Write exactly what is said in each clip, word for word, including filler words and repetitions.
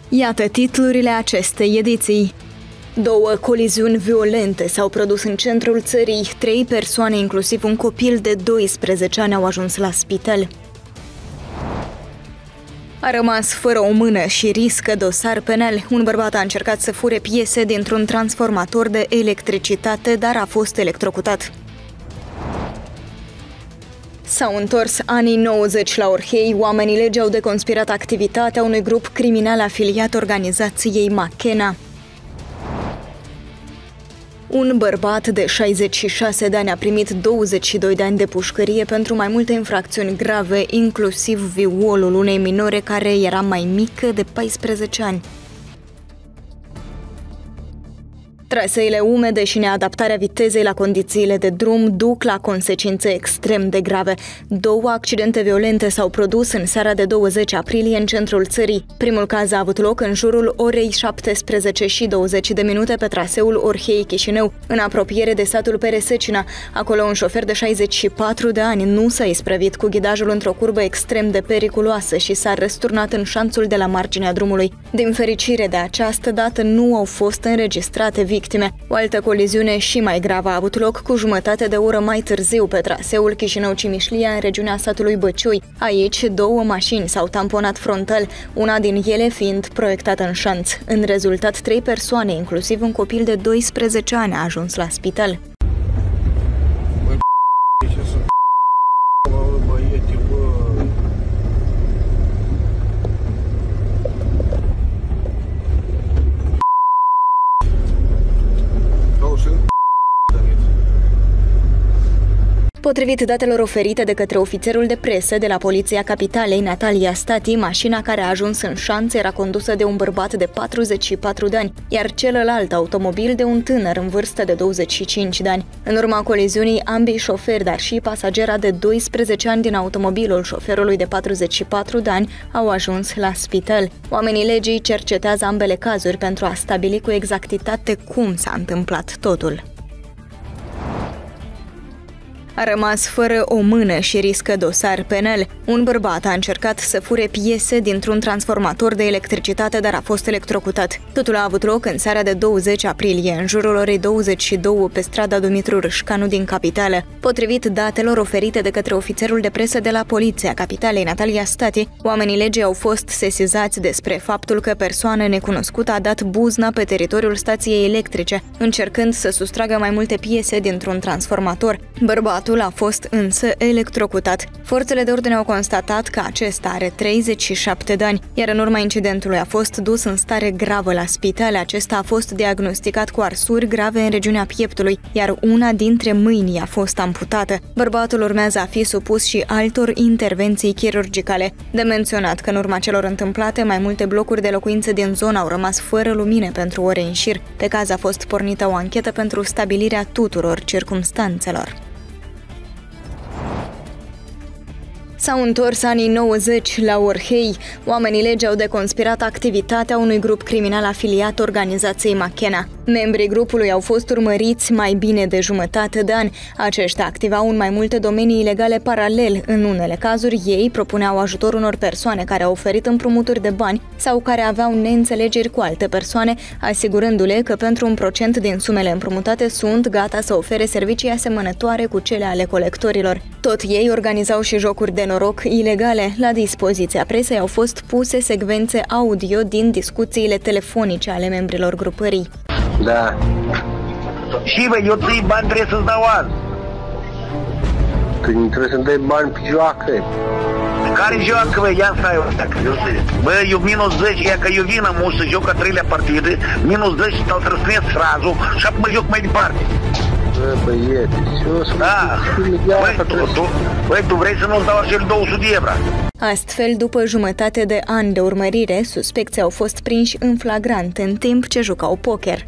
Iată titlurile acestei ediții. Două coliziuni violente s-au produs în centrul țării. Trei persoane, inclusiv un copil de doisprezece ani, au ajuns la spital. A rămas fără o mână și riscă dosar penal. Un bărbat a încercat să fure piese dintr-un transformator de electricitate, dar a fost electrocutat. S-au întors anii nouăzeci la Orhei. Oamenii legii au deconspirat activitatea unui grup criminal afiliat organizației Machena. Un bărbat de șaizeci și șase de ani a primit douăzeci și doi de ani de pușcărie pentru mai multe infracțiuni grave, inclusiv violul unei minore care era mai mică de paisprezece ani. Traseele umede și neadaptarea vitezei la condițiile de drum duc la consecințe extrem de grave. Două accidente violente s-au produs în seara de douăzeci aprilie în centrul țării. Primul caz a avut loc în jurul orei șaptesprezece și douăzeci de minute pe traseul Orhei-Chișinău, în apropiere de satul Peresecina. Acolo un șofer de șaizeci și patru de ani nu s-a isprăvit cu ghidajul într-o curbă extrem de periculoasă și s-a răsturnat în șanțul de la marginea drumului. Din fericire, de această dată nu au fost înregistrate victime. O altă coliziune și mai gravă a avut loc cu jumătate de oră mai târziu pe traseul Chișinău-Cimișlia, în regiunea satului Băciui. Aici, două mașini s-au tamponat frontal, una din ele fiind proiectată în șanț. În rezultat, trei persoane, inclusiv un copil de doisprezece ani, a ajuns la spital. Potrivit datelor oferite de către ofițerul de presă de la Poliția Capitalei, Natalia Stati, mașina care a ajuns în șanț era condusă de un bărbat de patruzeci și patru de ani, iar celălalt automobil de un tânăr în vârstă de douăzeci și cinci de ani. În urma coliziunii, ambii șoferi, dar și pasagera de doisprezece ani din automobilul șoferului de patruzeci și patru de ani au ajuns la spital. Oamenii legii cercetează ambele cazuri pentru a stabili cu exactitate cum s-a întâmplat totul. A rămas fără o mână și riscă dosar penal. Un bărbat a încercat să fure piese dintr-un transformator de electricitate, dar a fost electrocutat. Totul a avut loc în seara de douăzeci aprilie, în jurul orei douăzeci și două, pe strada Dumitru Râșcanu din capitală. Potrivit datelor oferite de către ofițerul de presă de la Poliția Capitalei, Natalia Stati, oamenii legii au fost sesizați despre faptul că persoană necunoscută a dat buzna pe teritoriul stației electrice, încercând să sustragă mai multe piese dintr-un transformator. Bărbatul a fost însă electrocutat. Forțele de ordine au constatat că acesta are treizeci și șapte de ani, iar în urma incidentului a fost dus în stare gravă la spital. Acesta a fost diagnosticat cu arsuri grave în regiunea pieptului, iar una dintre mâini a fost amputată. Bărbatul urmează a fi supus și altor intervenții chirurgicale. De menționat că în urma celor întâmplate, mai multe blocuri de locuințe din zonă au rămas fără lumină pentru ore în șir. Pe caz a fost pornită o anchetă pentru stabilirea tuturor circumstanțelor. S-au întors anii nouăzeci la Orhei. Oamenii legii au deconspirat activitatea unui grup criminal afiliat organizației Machena. Membrii grupului au fost urmăriți mai bine de jumătate de ani. Aceștia activau în mai multe domenii ilegale paralel. În unele cazuri, ei propuneau ajutor unor persoane care au oferit împrumuturi de bani sau care aveau neînțelegeri cu alte persoane, asigurându-le că pentru un procent din sumele împrumutate sunt gata să ofere servicii asemănătoare cu cele ale colectorilor. Tot ei organizau și jocuri de noroc ilegale. La dispoziția presei au fost puse secvențe audio din discuțiile telefonice ale membrilor grupării. Da. Și bă, eu ții bani, trebuie să-ți dau azi. Când trebuie să-mi dai bani pe joacă. Care joacă, bă? Ia stai o dacă eu să... Bă, eu minus zece, ia că eu vin am să joc a treilea partidă, minus zece stau să răstrânesc razul și apoi mă joc mai departe. Bă, băiete, eu sunt... Da. Băi, tu, tu, băi, tu vrei să nu-ți dau acel două sute de euro? Astfel, după jumătate de ani de urmărire, suspecții au fost prinși în flagrant în timp ce jucau poker.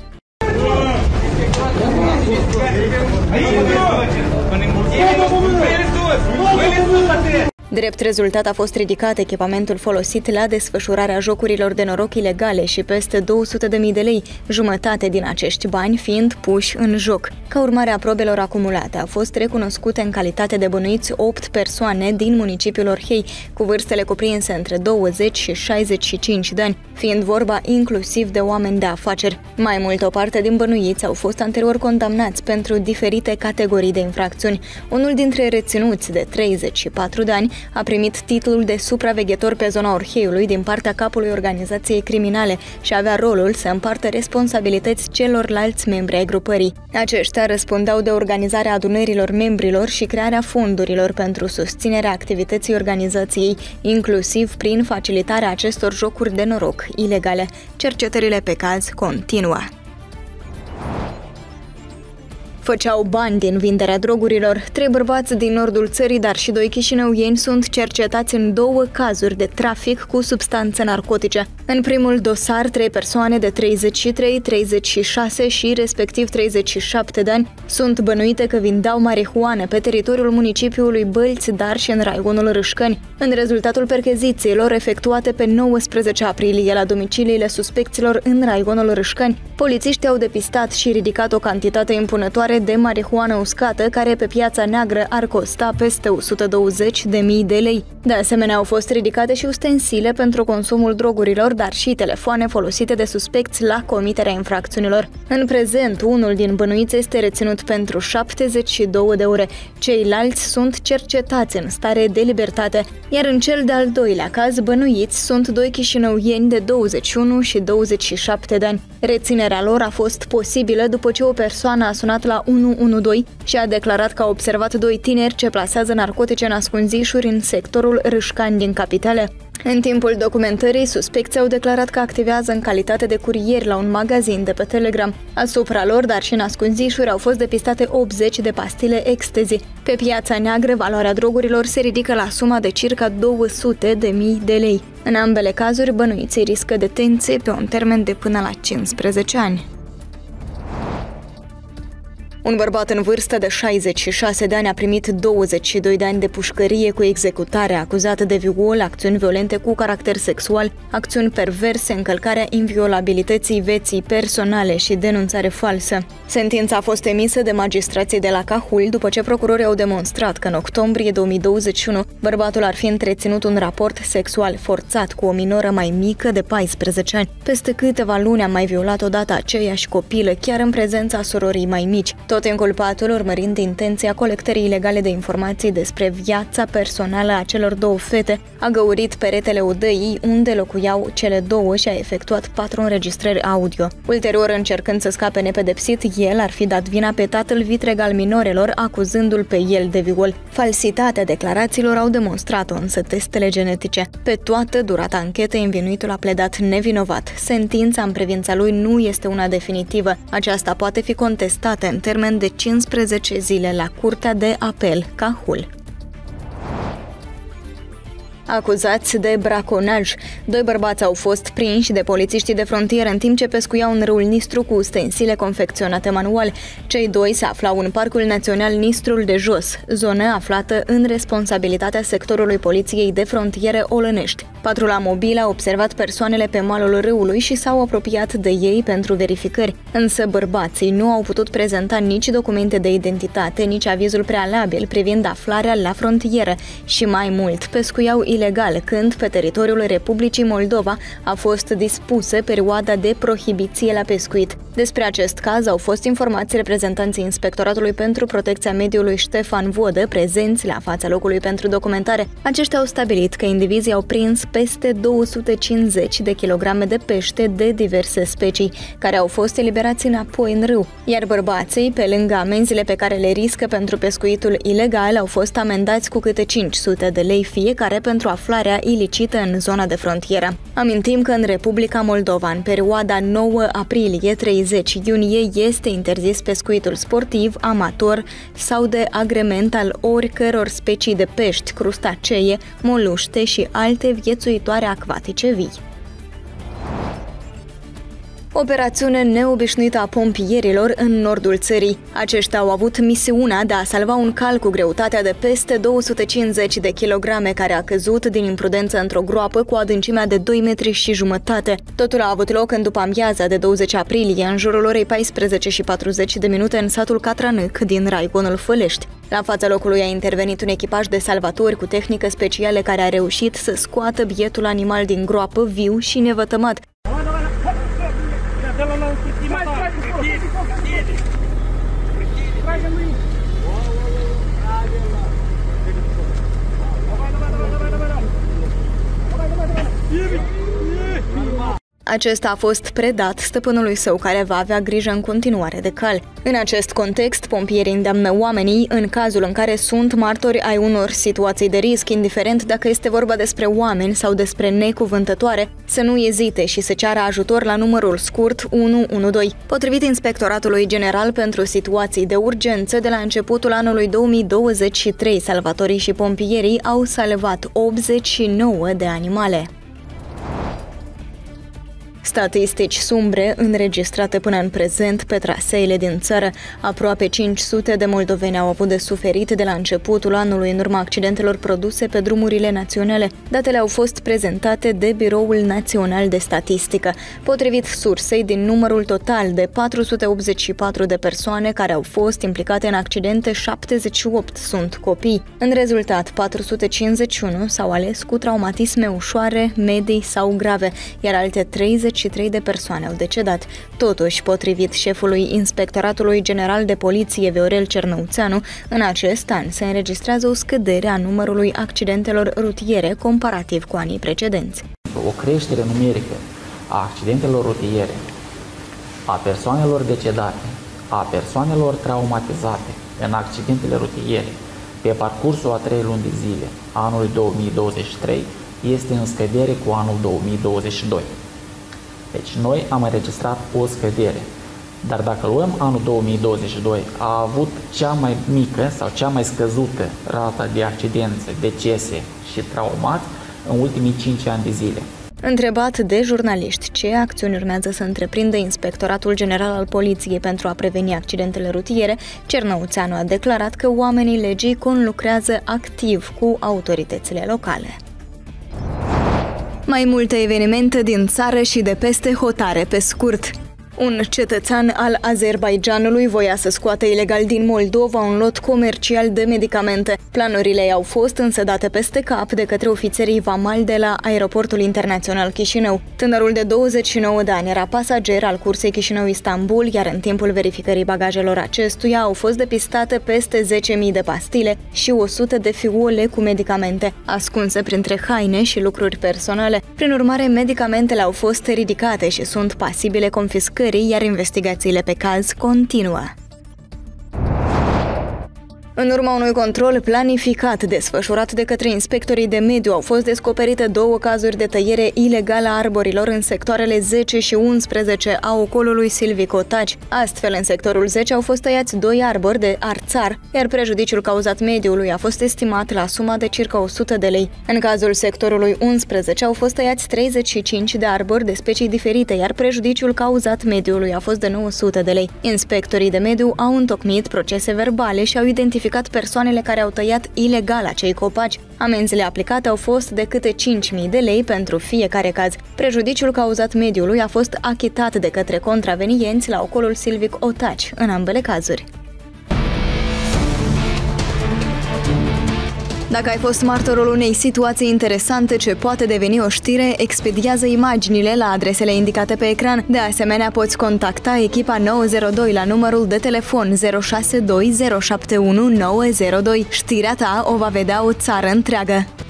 Drept rezultat a fost ridicat echipamentul folosit la desfășurarea jocurilor de noroc ilegale și peste două sute de mii de lei, jumătate din acești bani fiind puși în joc. Ca urmare a probelor acumulate, au fost recunoscute în calitate de bănuiți opt persoane din municipiul Orhei, cu vârstele cuprinse între douăzeci și șaizeci și cinci de ani, fiind vorba inclusiv de oameni de afaceri. Mai mult, o parte din bănuiți au fost anterior condamnați pentru diferite categorii de infracțiuni. Unul dintre reținuți, de treizeci și patru de ani, a primit titlul de supraveghetor pe zona Orheiului din partea capului organizației criminale și avea rolul să împartă responsabilități celorlalți membri ai grupării. Aceștia răspundeau de organizarea adunărilor membrilor și crearea fondurilor pentru susținerea activității organizației, inclusiv prin facilitarea acestor jocuri de noroc ilegale. Cercetările pe caz continuă. Făceau bani din vinderea drogurilor. Trei bărbați din nordul țării, dar și doi chișinăuieni sunt cercetați în două cazuri de trafic cu substanțe narcotice. În primul dosar, trei persoane de treizeci și trei, treizeci și șase și respectiv treizeci și șapte de ani sunt bănuite că vindeau marihuană pe teritoriul municipiului Bălți, dar și în raionul Râșcăni. În rezultatul perchezițiilor efectuate pe nouăsprezece aprilie la domiciliile suspecților în raionul Râșcăni, polițiștii au depistat și ridicat o cantitate impunătoare de marihuană uscată, care pe piața neagră ar costa peste o sută douăzeci de mii de lei. De asemenea, au fost ridicate și ustensile pentru consumul drogurilor, dar și telefoane folosite de suspecți la comiterea infracțiunilor. În prezent, unul din bănuiți este reținut pentru șaptezeci și două de ore. Ceilalți sunt cercetați în stare de libertate, iar în cel de-al doilea caz, bănuiți sunt doi chișinăuieni de douăzeci și unu și douăzeci și șapte de ani. Reținerea lor a fost posibilă după ce o persoană a sunat la unu unu doi și a declarat că a observat doi tineri ce plasează narcotice în ascunzișuri în sectorul Râșcani din capitală. În timpul documentării, suspecții au declarat că activează în calitate de curieri la un magazin de pe Telegram. Asupra lor, dar și în ascunzișuri, au fost depistate optzeci de pastile ecstasy. Pe piața neagră, valoarea drogurilor se ridică la suma de circa două sute de mii de lei. În ambele cazuri, bănuiții riscă detenție pe un termen de până la cincisprezece ani. Un bărbat în vârstă de șaizeci și șase de ani a primit douăzeci și doi de ani de pușcărie cu executare, acuzat de viol, acțiuni violente cu caracter sexual, acțiuni perverse, încălcarea inviolabilității vieții personale și denunțare falsă. Sentința a fost emisă de magistrații de la Cahul după ce procurorii au demonstrat că în octombrie două mii douăzeci și unu bărbatul ar fi întreținut un raport sexual forțat cu o minoră mai mică de paisprezece ani. Peste câteva luni a mai violat odată aceeași copilă, chiar în prezența sororii mai mici. Tot inculpatul, urmărind intenția colectării ilegale de informații despre viața personală a celor două fete, a găurit peretele odăii unde locuiau cele două și a efectuat patru înregistrări audio. Ulterior, încercând să scape nepedepsit, el ar fi dat vina pe tatăl vitreg al minorelor, acuzându-l pe el de viol. Falsitatea declarațiilor au demonstrat-o însă testele genetice. Pe toată durata anchetei, învinuitul a pledat nevinovat. Sentința în privința lui nu este una definitivă. Aceasta poate fi contestată în termen de cincisprezece zile la Curtea de Apel Cahul. Acuzați de braconaj. Doi bărbați au fost prinși de polițiștii de frontieră în timp ce pescuiau în râul Nistru cu ustensile confecționate manual. Cei doi se aflau în Parcul Național Nistrul de Jos, zonă aflată în responsabilitatea sectorului poliției de frontieră Olănești. Patrula mobilă a observat persoanele pe malul râului și s-au apropiat de ei pentru verificări, însă bărbații nu au putut prezenta nici documente de identitate, nici avizul prealabil privind aflarea la frontieră și, mai mult, pescuiau ilegal, când pe teritoriul Republicii Moldova a fost dispusă perioada de prohibiție la pescuit. Despre acest caz au fost informați reprezentanții Inspectoratului pentru Protecția Mediului Ștefan Vodă, prezenți la fața locului pentru documentare. Aceștia au stabilit că indivizii au prins peste două sute cincizeci de kilograme de pește de diverse specii, care au fost eliberați înapoi în râu, iar bărbații, pe lângă amenziile pe care le riscă pentru pescuitul ilegal, au fost amendați cu câte cinci sute de lei fiecare pentru aflarea ilicită în zona de frontieră. Amintim că în Republica Moldova, în perioada nouă aprilie treizeci iunie, este interzis pescuitul sportiv, amator sau de agrement al oricăror specii de pești, crustacee, moluște și alte viețuitoare acvatice vii. Operațiune neobișnuită a pompierilor în nordul țării. Aceștia au avut misiunea de a salva un cal cu greutatea de peste două sute cincizeci de kilograme care a căzut din imprudență într-o groapă cu adâncimea de doi metri și jumătate. Totul a avut loc în după amiaza de douăzeci aprilie, în jurul orei paisprezece și patruzeci de minute în satul Catranâc din raiconul Fălești. La fața locului a intervenit un echipaj de salvatori cu tehnică specială care a reușit să scoată bietul animal din groapă viu și nevătămat. Acesta a fost predat stăpânului său, care va avea grijă în continuare de cal. În acest context, pompierii îndeamnă oamenii, în cazul în care sunt martori ai unor situații de risc, indiferent dacă este vorba despre oameni sau despre necuvântătoare, să nu ezite și să ceară ajutor la numărul scurt unu unu doi. Potrivit Inspectoratului General pentru Situații de Urgență, de la începutul anului două mii douăzeci și trei, salvatorii și pompierii au salvat optzeci și nouă de animale. Statistici sumbre înregistrate până în prezent pe traseele din țară. Aproape cinci sute de moldoveni au avut de suferit de la începutul anului în urma accidentelor produse pe drumurile naționale. Datele au fost prezentate de Biroul Național de Statistică. Potrivit sursei, din numărul total de patru sute optzeci și patru de persoane care au fost implicate în accidente, șaptezeci și opt sunt copii. În rezultat, patru sute cincizeci și unu s-au ales cu traumatisme ușoare, medii sau grave, iar alte treizeci și trei de persoane au decedat. Totuși, potrivit șefului Inspectoratului General de Poliție Viorel Cernăuțeanu, în acest an se înregistrează o scădere a numărului accidentelor rutiere comparativ cu anii precedenți. O creștere numerică a accidentelor rutiere, a persoanelor decedate, a persoanelor traumatizate în accidentele rutiere pe parcursul a trei luni de zile a anului două mii douăzeci și trei este în scădere cu anul două mii douăzeci și doi. Deci noi am înregistrat o scădere, dar dacă luăm anul două mii douăzeci și doi, a avut cea mai mică sau cea mai scăzută rată de accidente, decese și traumați în ultimii cinci ani de zile. Întrebat de jurnaliști ce acțiuni urmează să întreprindă Inspectoratul General al Poliției pentru a preveni accidentele rutiere, Cernăuțeanu a declarat că oamenii legii conlucrează activ cu autoritățile locale. Mai multe evenimente din țară și de peste hotare pe scurt. Un cetățean al Azerbaidjanului voia să scoată ilegal din Moldova un lot comercial de medicamente. Planurile i-au fost însă date peste cap de către ofițerii vamali de la Aeroportul Internațional Chișinău. Tânărul de douăzeci și nouă de ani era pasager al cursei Chișinău-Istanbul, iar în timpul verificării bagajelor acestuia au fost depistate peste zece mii de pastile și o sută de fiole cu medicamente, ascunse printre haine și lucruri personale. Prin urmare, medicamentele au fost ridicate și sunt pasibile confiscării, iar investigațiile pe caz continuă. În urma unui control planificat desfășurat de către inspectorii de mediu, au fost descoperite două cazuri de tăiere ilegală a arborilor în sectoarele zece și unsprezece a ocolului Silvic Otaci. Astfel, în sectorul zece au fost tăiați doi arbori de arțar, iar prejudiciul cauzat mediului a fost estimat la suma de circa o sută de lei. În cazul sectorului unsprezece au fost tăiați treizeci și cinci de arbori de specii diferite, iar prejudiciul cauzat mediului a fost de nouă sute de lei. Inspectorii de mediu au întocmit procese verbale și au identificat persoanele care au tăiat ilegal acei copaci. Amenzile aplicate au fost de câte cinci mii de lei pentru fiecare caz. Prejudiciul cauzat mediului a fost achitat de către contravenienți la ocolul Silvic Otaci, în ambele cazuri. Dacă ai fost martorul unei situații interesante ce poate deveni o știre, expediază imaginile la adresele indicate pe ecran. De asemenea, poți contacta echipa nouă zero doi la numărul de telefon zero șase doi zero șapte unu nouă zero doi. Știrea ta o va vedea o țară întreagă.